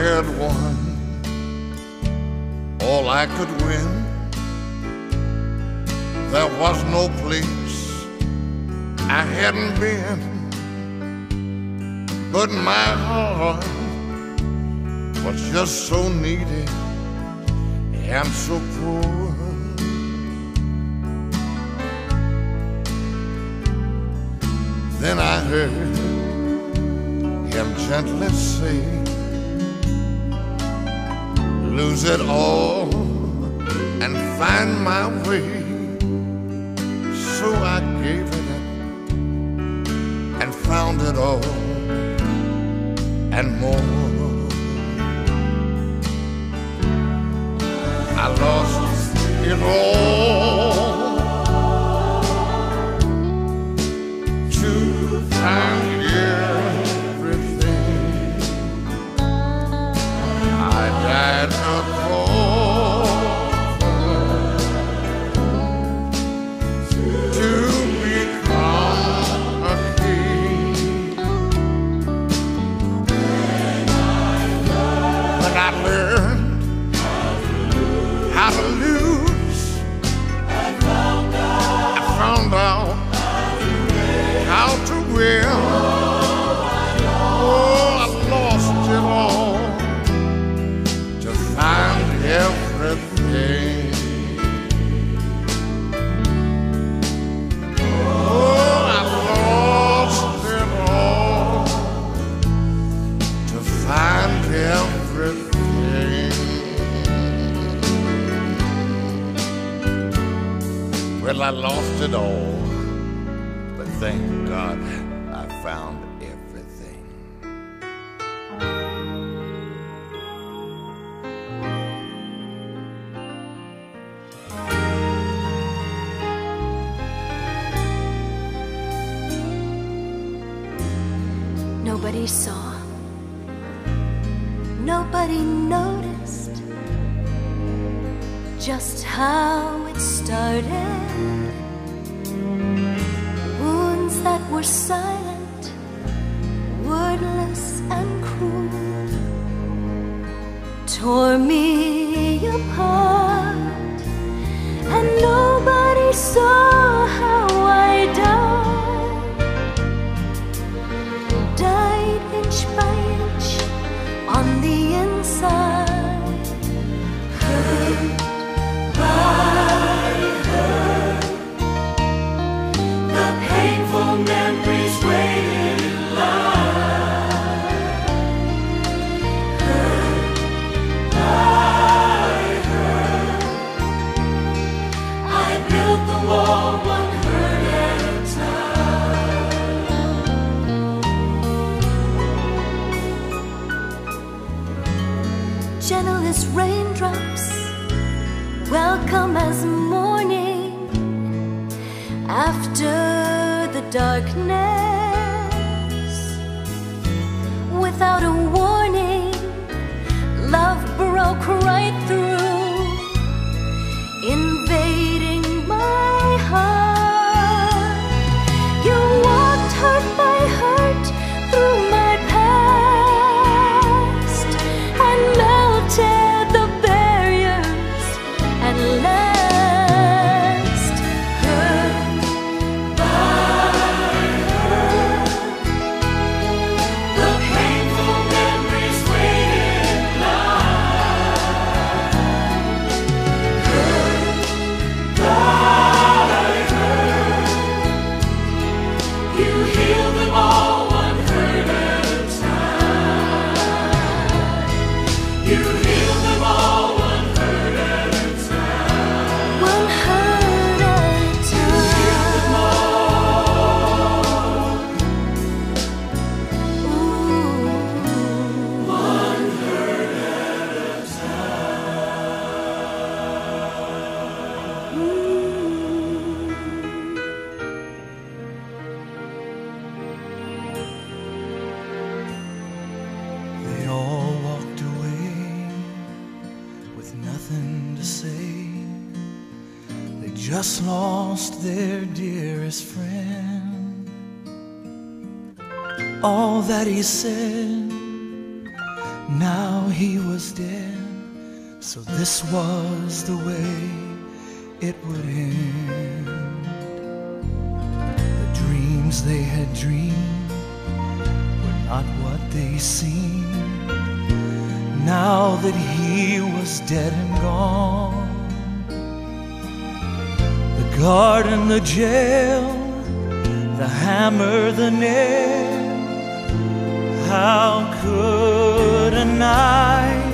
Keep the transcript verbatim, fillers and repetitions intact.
had won all I could win. There was no place I hadn't been, but my heart was just so needy and so poor. Then I heard him gently say, lose it all and find my way. So I gave it up and found it all and more. I lost it all to find everything. I died a to become a king. When I learned how to lose, I found out, I found out how to win. Oh, I lost it all to find everything. Oh, I lost it all to find everything. Well, I lost it all, but thank God I found everything. Nobody saw, nobody noticed just how it started. Wounds that were silent, wordless and cruel, tore me apart, and nobody saw how I died. Died inch by inch on the inside, hurt by hurt. The painful memories waited in line, hurt by hurt. I built the wall one hurt at a time. Gentle as raindrops, welcome as morning after the darkness. Without a warning, love broke right through, invading my heart. You walked hurt by hurt through my past and melted the barriers at last. Hurt by hurt, the painful memories waited in line. Hurt by hurt, you healed them all one hurt at a time. You healed them all one hurt at a time. One hurt at a time. You healed them all. Ooh. One hurt at a time. Ooh. They all walked away with nothing to say. They just lost their dearest friend. All that he said, now he was dead, so this was the way it would end. The dreams they had dreamed were not what they seemed. Now that he was dead and gone, the garden, the jail, the hammer, the nail, how could a night